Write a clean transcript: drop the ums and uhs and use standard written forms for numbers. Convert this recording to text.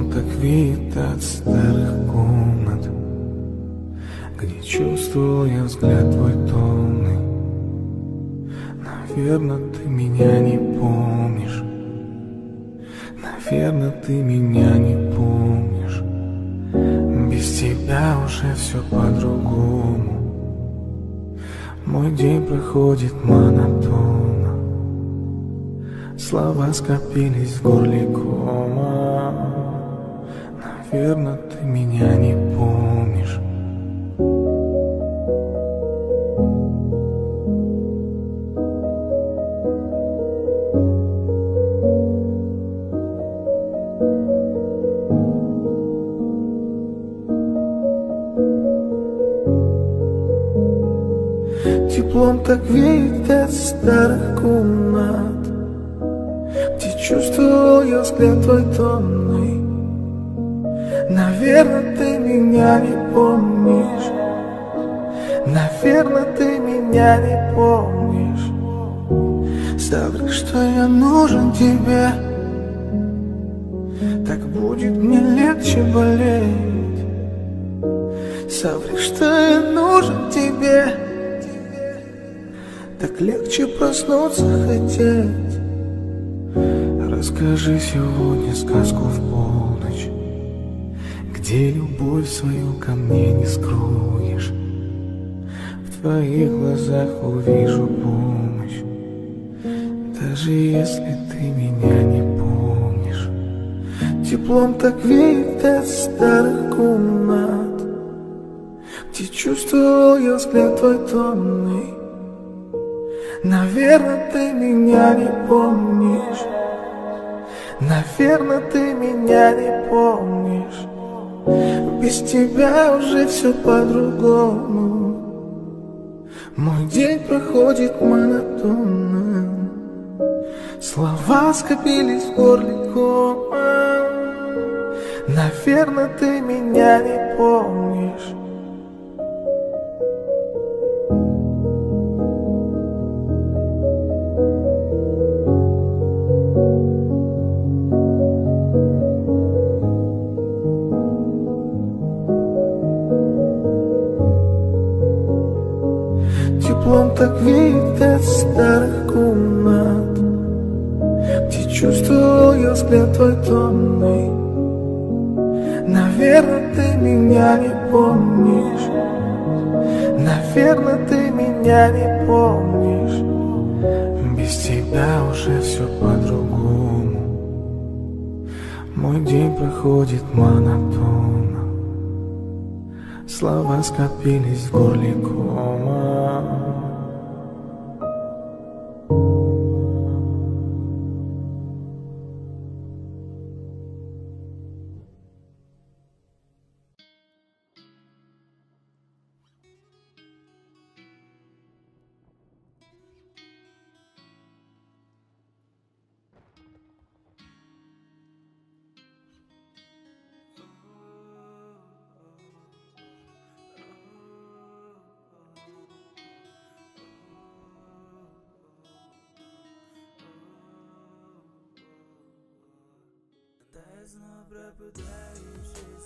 Теплом так веет от старых комнат, где чувствовал я взгляд твой томный. Наверно, ты меня не помнишь. Наверно, ты меня не помнишь. Без тебя уже все по-другому. Мой день проходит монотонно. Слова скопились в горле кома. Наверно, ты меня не помнишь. Теплом так веет от старых комнат, где чувствовал я взгляд твой томный. Наверно, ты меня не помнишь. Наверно, ты меня не помнишь. Соври, что я нужен тебе, так будет мне легче болеть. Соври, что я нужен тебе, так легче проснуться хотеть. Расскажи сегодня сказку в полночь, где любовь свою ко мне не скроешь. В твоих глазах увижу помощь, даже если ты меня не помнишь. Теплом так веет от старых комнат, где чувствовал я взгляд твой томный. Наверно, ты меня не помнишь. Наверно, ты меня не помнишь. Без тебя уже все по-другому. Мой день проходит монотонно. Слова скопились в горле кома. Наверно, ты меня не помнишь. Теплом так веет от старых комнат, где чувствовал я взгляд твой томный. Наверно, ты меня не помнишь. Наверно, ты меня не помнишь. Без тебя уже все по-другому. Мой день проходит монотонно. Слова скопились в горле кома. Снова пропадающий